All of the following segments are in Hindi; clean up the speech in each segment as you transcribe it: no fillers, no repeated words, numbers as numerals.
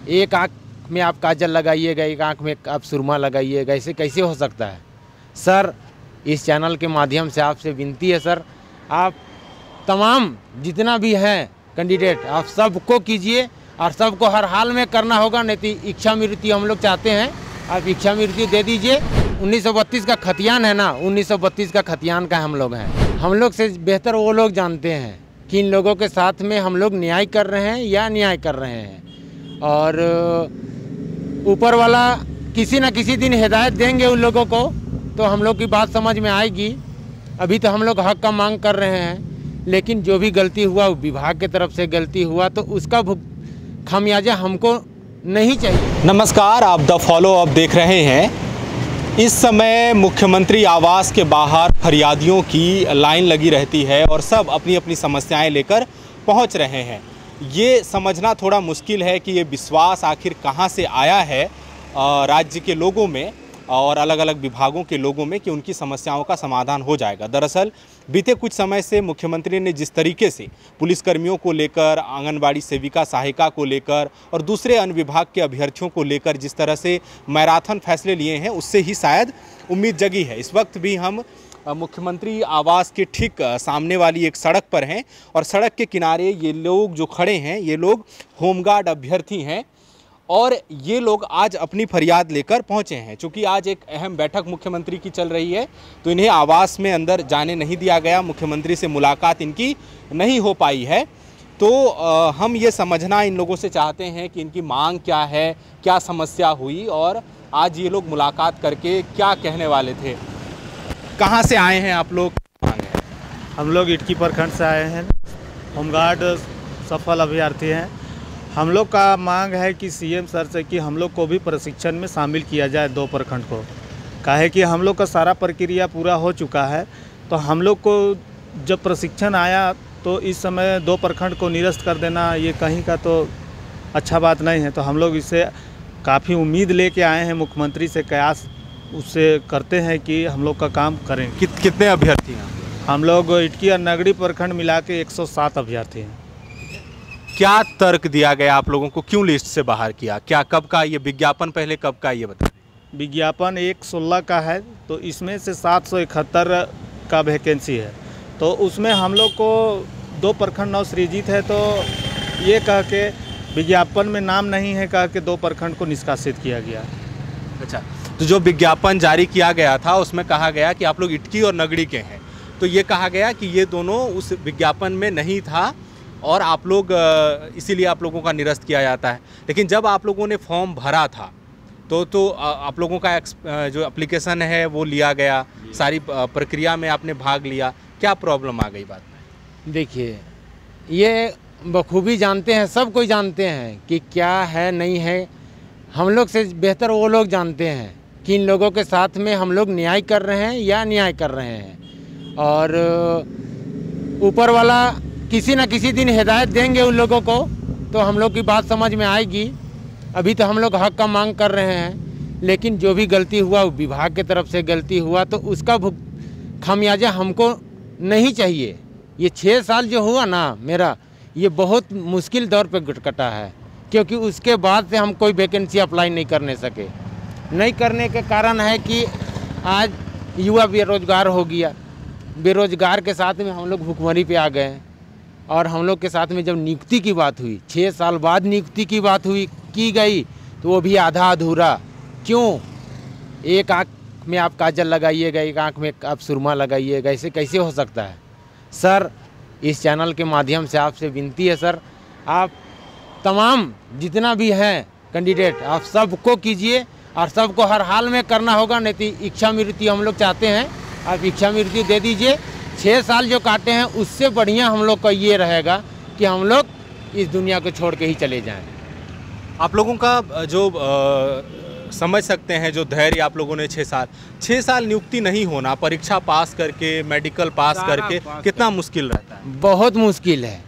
एक आँख में आप काजल लगाइएगा, एक आँख में आप सुरमा लगाइएगा, ऐसे कैसे हो सकता है। सर, इस चैनल के माध्यम से आपसे विनती है सर, आप तमाम जितना भी हैं कैंडिडेट आप सबको कीजिए और सबको हर हाल में करना होगा, नहीं तो इच्छा मृत्यु हम लोग चाहते हैं, आप इच्छा मृत्यु दे दीजिए। 1932 का खतियान है ना, 1932 का खतियान का हम लोग हैं। हम लोग से बेहतर वो लोग जानते हैं कि इन लोगों के साथ में हम लोग न्याय कर रहे हैं या अन्याय कर रहे हैं। और ऊपर वाला किसी न किसी दिन हिदायत देंगे उन लोगों को, तो हम लोग की बात समझ में आएगी। अभी तो हम लोग हक का मांग कर रहे हैं, लेकिन जो भी गलती हुआ विभाग की तरफ से गलती हुआ तो उसका खामियाजा हमको नहीं चाहिए। नमस्कार, आप द फॉलो अप देख रहे हैं। इस समय मुख्यमंत्री आवास के बाहर फरियादियों की लाइन लगी रहती है और सब अपनी अपनी समस्याएं लेकर पहुंच रहे हैं। ये समझना थोड़ा मुश्किल है कि ये विश्वास आखिर कहां से आया है राज्य के लोगों में और अलग अलग विभागों के लोगों में कि उनकी समस्याओं का समाधान हो जाएगा। दरअसल बीते कुछ समय से मुख्यमंत्री ने जिस तरीके से पुलिसकर्मियों को लेकर, आंगनबाड़ी सेविका सहायिका को लेकर और दूसरे अन्य विभाग के अभ्यर्थियों को लेकर जिस तरह से मैराथन फैसले लिए हैं, उससे ही शायद उम्मीद जगी है। इस वक्त भी हम मुख्यमंत्री आवास के ठीक सामने वाली एक सड़क पर हैं और सड़क के किनारे ये लोग जो खड़े हैं, ये लोग होमगार्ड अभ्यर्थी हैं और ये लोग आज अपनी फरियाद लेकर पहुंचे हैं। चूँकि आज एक अहम बैठक मुख्यमंत्री की चल रही है, तो इन्हें आवास में अंदर जाने नहीं दिया गया, मुख्यमंत्री से मुलाकात इनकी नहीं हो पाई है। तो हम ये समझना इन लोगों से चाहते हैं कि इनकी मांग क्या है, क्या समस्या हुई और आज ये लोग मुलाकात करके क्या कहने वाले थे। कहाँ से आए हैं आप लोग? हम लोग इटकी प्रखंड से आए हैं, होमगार्ड सफल अभ्यर्थी हैं। हम लोग का मांग है कि सीएम सर से कि हम लोग को भी प्रशिक्षण में शामिल किया जाए 2 प्रखंड को। काहे कि हम लोग का सारा प्रक्रिया पूरा हो चुका है, तो हम लोग को जब प्रशिक्षण आया तो इस समय 2 प्रखंड को निरस्त कर देना ये कहीं का तो अच्छा बात नहीं है। तो हम लोग इससे काफ़ी उम्मीद लेके आए हैं, मुख्यमंत्री से कयास उससे करते हैं कि हम लोग का काम करें। कितने अभ्यर्थी हैं? हम लोग इटकी और नगड़ी प्रखंड मिला के 107 अभ्यर्थी हैं। क्या तर्क दिया गया आप लोगों को, क्यों लिस्ट से बाहर किया? क्या कब का ये विज्ञापन, पहले कब का ये बता? विज्ञापन 1/16 का है, तो इसमें से 771 का वैकेंसी है। तो उसमें हम लोग को 2 प्रखंड नव सृजित है, तो ये कह के विज्ञापन में नाम नहीं है कह के 2 प्रखंड को निष्कासित किया गया। अच्छा, तो जो विज्ञापन जारी किया गया था उसमें कहा गया कि आप लोग इटकी और नगड़ी के हैं, तो ये कहा गया कि ये दोनों उस विज्ञापन में नहीं था और आप लोग इसीलिए आप लोगों का निरस्त किया जाता है। लेकिन जब आप लोगों ने फॉर्म भरा था तो आप लोगों का जो एप्लीकेशन है वो लिया गया, सारी प्रक्रिया में आपने भाग लिया, क्या प्रॉब्लम आ गई बात में? देखिए, ये बखूबी जानते हैं, सब कोई जानते हैं कि क्या है नहीं है। हम लोग से बेहतर वो लोग जानते हैं कि इन लोगों के साथ में हम लोग न्याय कर रहे हैं या अन्याय कर रहे हैं। और ऊपर वाला किसी न किसी दिन हिदायत देंगे उन लोगों को, तो हम लोग की बात समझ में आएगी। अभी तो हम लोग हक का मांग कर रहे हैं, लेकिन जो भी गलती हुआ विभाग की तरफ से गलती हुआ तो उसका खामियाजा हमको नहीं चाहिए। ये 6 साल जो हुआ ना मेरा, ये बहुत मुश्किल दौर पे कटा है, क्योंकि उसके बाद से हम कोई वैकेंसी अप्लाई नहीं करने सके। नहीं करने के कारण है कि आज युवा बेरोजगार हो गया। बेरोजगार के साथ में हम लोग भुखमरी पे आ गए और हम लोग के साथ में जब नियुक्ति की बात हुई, 6 साल बाद नियुक्ति की बात हुई की गई, तो वो भी आधा अधूरा। क्यों? एक आँख में आप काजल लगाइएगा, एक आँख में आप सुरमा लगाइएगा, ऐसे कैसे हो सकता है। सर, इस चैनल के माध्यम से आपसे विनती है सर, आप तमाम जितना भी हैं कैंडिडेट आप सबको कीजिए और सबको हर हाल में करना होगा, नहीं तो इच्छा मृत्यु हम लोग चाहते हैं, आप इच्छा मृत्यु दे दीजिए। 6 साल जो काटे हैं उससे बढ़िया हम लोग का ये रहेगा कि हम लोग इस दुनिया को छोड़ के ही चले जाएं। आप लोगों का जो समझ सकते हैं जो धैर्य आप लोगों ने 6 साल नियुक्ति नहीं होना, परीक्षा पास करके, मेडिकल पास करके कितना मुश्किल रहता है? बहुत मुश्किल है।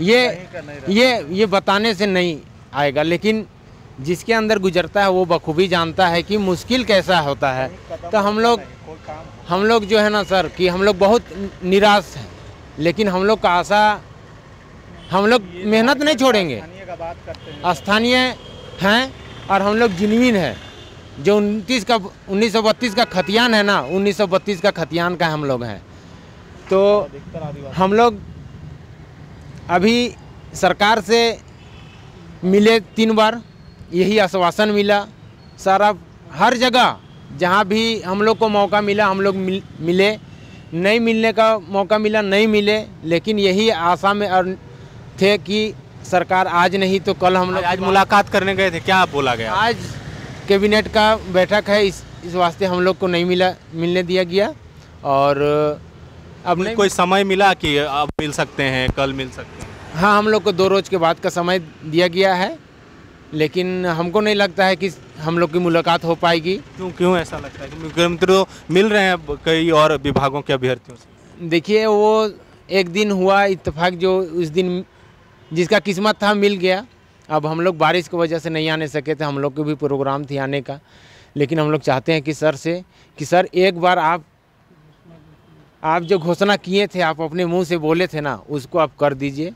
ये बताने से नहीं आएगा, लेकिन जिसके अंदर गुजरता है वो बखूबी जानता है कि मुश्किल कैसा होता है। तो हम लोग जो है ना सर कि हम लोग बहुत निराश हैं, लेकिन हम लोग का आशा, हम लोग मेहनत नहीं छोड़ेंगे। स्थानीय हैं और हम लोग जिनवीन है। जो 1932 का खतियान है ना, 1932 का खतियान का हम लोग हैं। तो हम लोग अभी सरकार से मिले 3 बार, यही आश्वासन मिला। सारा हर जगह जहाँ भी हम लोग को मौका मिला हम लोग मिले, नहीं मिलने का मौका मिला नहीं मिले, लेकिन यही आशा में और थे कि सरकार आज नहीं तो कल हम लोग आज मुलाकात करने गए थे, क्या बोला गया? आज कैबिनेट का बैठक है, इस वास्ते हम लोग को नहीं मिलने दिया गया। और अब नहीं कोई समय मिला कि अब मिल सकते हैं, कल मिल सकते हैं? हाँ, हम लोग को 2 रोज के बाद का समय दिया गया है, लेकिन हमको नहीं लगता है कि हम लोग की मुलाकात हो पाएगी। क्यों ऐसा लगता है? मुख्यमंत्री तो मिल रहे हैं कई और विभागों के अभ्यर्थियों से। देखिए, वो एक दिन हुआ इत्तेफाक, जो उस दिन जिसका किस्मत था मिल गया। अब हम लोग बारिश की वजह से नहीं आने सके थे, हम लोग को भी प्रोग्राम थी आने का, लेकिन हम लोग चाहते हैं कि सर से कि सर एक बार आप जो घोषणा किए थे, आप अपने मुंह से बोले थे ना, उसको आप कर दीजिए।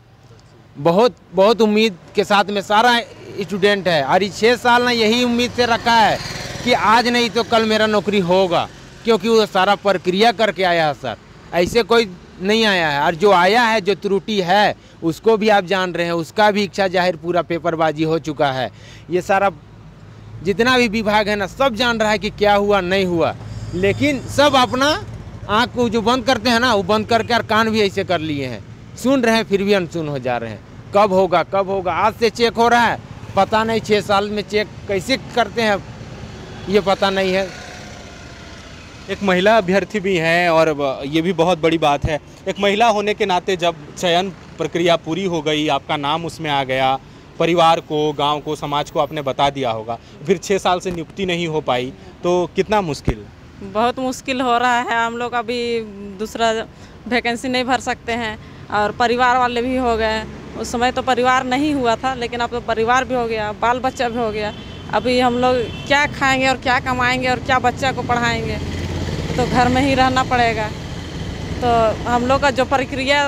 बहुत उम्मीद के साथ में सारा स्टूडेंट है और 6 साल ना यही उम्मीद से रखा है कि आज नहीं तो कल मेरा नौकरी होगा, क्योंकि वो सारा प्रक्रिया करके आया है सर, ऐसे कोई नहीं आया है। और जो आया है, जो त्रुटि है, उसको भी आप जान रहे हैं, उसका भी इच्छा जाहिर पूरा पेपरबाजी हो चुका है। ये सारा जितना भी विभाग है ना, सब जान रहा है कि क्या हुआ नहीं हुआ, लेकिन सब अपना आँख को जो बंद करते हैं ना, वो बंद करके और कान भी ऐसे कर लिए हैं, सुन रहे हैं फिर भी अनसुन हो जा रहे हैं। कब होगा कब होगा, आज से चेक हो रहा है, पता नहीं 6 साल में चेक कैसे करते हैं ये पता नहीं है। एक महिला अभ्यर्थी भी हैं और ये भी बहुत बड़ी बात है। एक महिला होने के नाते जब चयन प्रक्रिया पूरी हो गई, आपका नाम उसमें आ गया, परिवार को, गांव को, समाज को आपने बता दिया होगा, फिर 6 साल से नियुक्ति नहीं हो पाई तो कितना मुश्किल? बहुत मुश्किल हो रहा है। हम लोग अभी दूसरा वैकेंसी नहीं भर सकते हैं और परिवार वाले भी हो गए। उस समय तो परिवार नहीं हुआ था, लेकिन अब तो परिवार भी हो गया, बाल बच्चा भी हो गया। अभी हम लोग क्या खाएंगे और क्या कमाएंगे और क्या बच्चा को पढ़ाएंगे, तो घर में ही रहना पड़ेगा। तो हम लोग का जो प्रक्रिया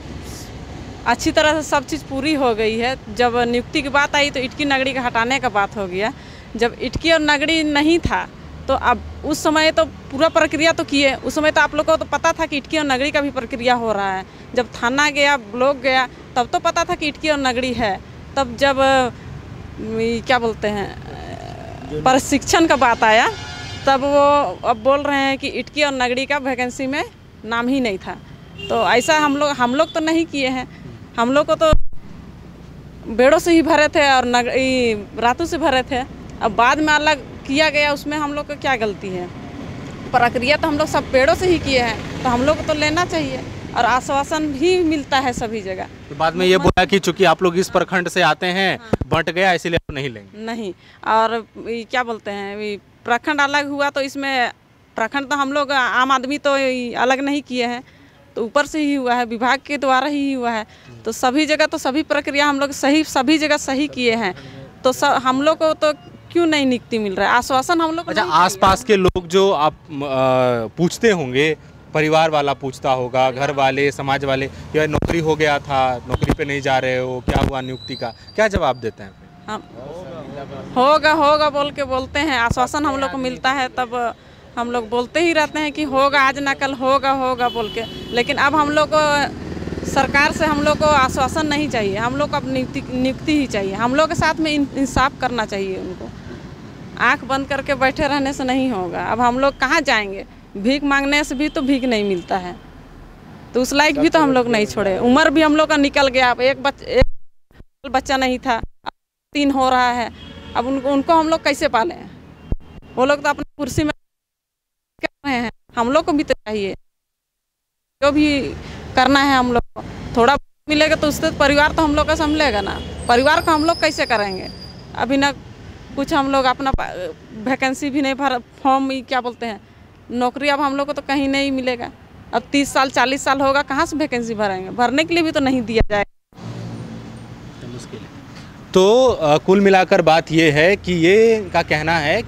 अच्छी तरह से सब चीज़ पूरी हो गई है। जब नियुक्ति की बात आई तो इटकी नगरी का हटाने का बात हो गया। जब इटकी और नगरी नहीं था तो अब उस समय तो पूरा प्रक्रिया तो किए, उस समय तो आप लोगों को तो पता था कि इटकी और नगरी का भी प्रक्रिया हो रहा है। जब थाना गया, ब्लॉक गया, तब तो पता था कि इटकी और नगरी है। तब जब क्या बोलते हैं प्रशिक्षण का बात आया, तब वो अब बोल रहे हैं कि इटकी और नगरी का वैकेंसी में नाम ही नहीं था। तो ऐसा हम लोग तो नहीं किए हैं। हम लोग को तो बेड़ों से ही भरे थे और रातों से भरे थे। अब बाद में अलग किया गया, उसमें हम लोग को क्या गलती है? प्रक्रिया तो हम लोग सब पेड़ों से ही किए हैं, तो हम लोग को तो लेना चाहिए और आश्वासन भी मिलता है सभी जगह। तो बाद में ये बोला कि चूंकि आप लोग इस प्रखंड से आते हैं, बंट गया इसलिए आप नहीं लेंगे। नहीं, और क्या बोलते हैं, प्रखंड अलग हुआ तो इसमें प्रखंड तो हम लोग आम आदमी तो अलग नहीं किए हैं, तो ऊपर से ही हुआ है, विभाग के द्वारा ही हुआ है। तो सभी जगह तो सभी प्रक्रिया हम लोग सभी जगह सही किए हैं, तो हम लोग को तो क्यों नहीं नियुक्ति मिल रहा है? आश्वासन हम लोग। अच्छा, आसपास के लोग जो आप पूछते होंगे, परिवार वाला पूछता होगा, घर वाले, समाज वाले, या नौकरी हो गया था, नौकरी पे नहीं जा रहे हो, क्या हुआ नियुक्ति का, क्या जवाब देते हैं? हम होगा बोल के बोलते हैं, आश्वासन हम लोग को मिलता है, तब हम लोग बोलते ही रहते हैं कि होगा, आज ना कल होगा बोल के। लेकिन अब हम लोग को सरकार से हम लोग को आश्वासन नहीं चाहिए, हम लोग को अब नियुक्ति ही चाहिए। हम लोग के साथ में इंसाफ करना चाहिए उनको। आंख बंद करके बैठे रहने से नहीं होगा। अब हम लोग कहाँ जाएंगे? भीख मांगने से भी तो भीख नहीं मिलता है, तो उस लायक भी तो हम लोग नहीं छोड़े। उम्र भी हम लोग का निकल गया। अब एक बच्चा नहीं था, 3 हो रहा है। अब उनको हम लोग कैसे पालें? वो लोग तो अपनी कुर्सी में कर रहे हैं, हम लोग को भी तो चाहिए। जो भी करना है हम लोग को थोड़ा मिलेगा तो उससे परिवार तो हम लोग का संभलेगा ना। परिवार को हम लोग कैसे करेंगे? अभी ना कुछ हम लोग अपना वैकेंसी भी नहीं भर, फॉर्म क्या बोलते हैं, नौकरी अब हम लोग को तो कहीं नहीं मिलेगा। अब 30 साल 40 साल होगा, कहाँ से वैकेंसी भरेंगे? भरने के लिए भी तो नहीं दिया जाएगा, मुश्किल है। तो कुल मिलाकर बात ये है कि ये का कहना है कि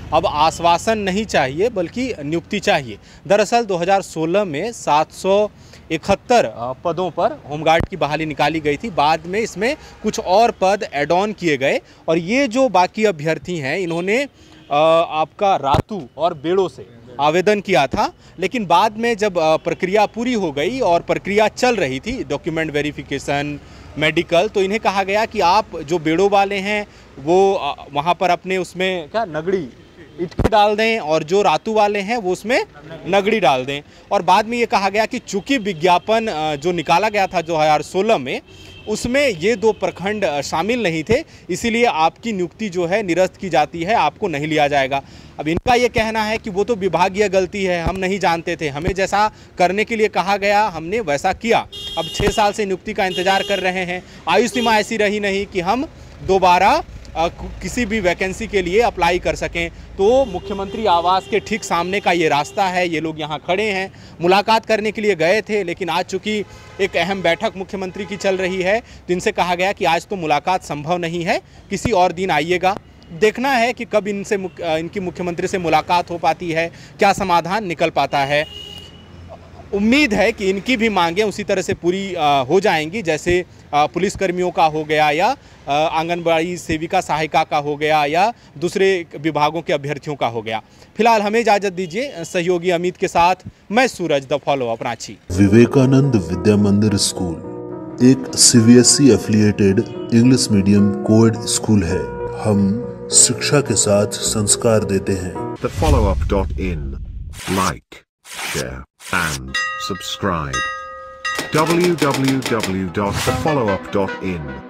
अब आश्वासन नहीं चाहिए बल्कि नियुक्ति चाहिए। दरअसल 2016 में 771 पदों पर होमगार्ड की बहाली निकाली गई थी। बाद में इसमें कुछ और पद ऐड ऑन किए गए और ये जो बाकी अभ्यर्थी हैं इन्होंने आपका रातू और बेड़ो से आवेदन किया था, लेकिन बाद में जब प्रक्रिया पूरी हो गई और प्रक्रिया चल रही थी, डॉक्यूमेंट वेरिफिकेशन, मेडिकल, तो इन्हें कहा गया कि आप जो बेड़ो वाले हैं वो वहाँ पर अपने उसमें क्या नगड़ी इटकी डाल दें और जो रातू वाले हैं वो उसमें नगड़ी डाल दें। और बाद में ये कहा गया कि चूंकि विज्ञापन जो निकाला गया था 2016 में उसमें ये 2 प्रखंड शामिल नहीं थे, इसीलिए आपकी नियुक्ति जो है निरस्त की जाती है, आपको नहीं लिया जाएगा। अब इनका ये कहना है कि वो तो विभागीय गलती है, हम नहीं जानते थे, हमें जैसा करने के लिए कहा गया हमने वैसा किया। अब 6 साल से नियुक्ति का इंतजार कर रहे हैं। आयु सीमा ऐसी रही नहीं कि हम दोबारा किसी भी वैकेंसी के लिए अप्लाई कर सकें। तो मुख्यमंत्री आवास के ठीक सामने का ये रास्ता है, ये लोग यहाँ खड़े हैं, मुलाकात करने के लिए गए थे, लेकिन आज चूँकि एक अहम बैठक मुख्यमंत्री की चल रही है तो इनसे कहा गया कि आज तो मुलाकात संभव नहीं है, किसी और दिन आइएगा। देखना है कि कब इनकी मुख्यमंत्री से मुलाकात हो पाती है, क्या समाधान निकल पाता है। उम्मीद है कि इनकी भी मांगें उसी तरह से पूरी हो जाएंगी जैसे पुलिसकर्मियों का हो गया या आंगनबाड़ी सेविका सहायिका का हो गया या दूसरे विभागों के अभ्यर्थियों का हो गया। फिलहाल हमें इजाज़त दीजिए। सहयोगी अमित के साथ मैं Suraj, the follow-up, Ranchi. Vivekananda Vidya Mandir school एक CBSE affiliated English medium coed school है। हम शिक्षा के साथ संस्कार देते हैं। thefollowup.in. Like, share and subscribe. www.thefollowup.in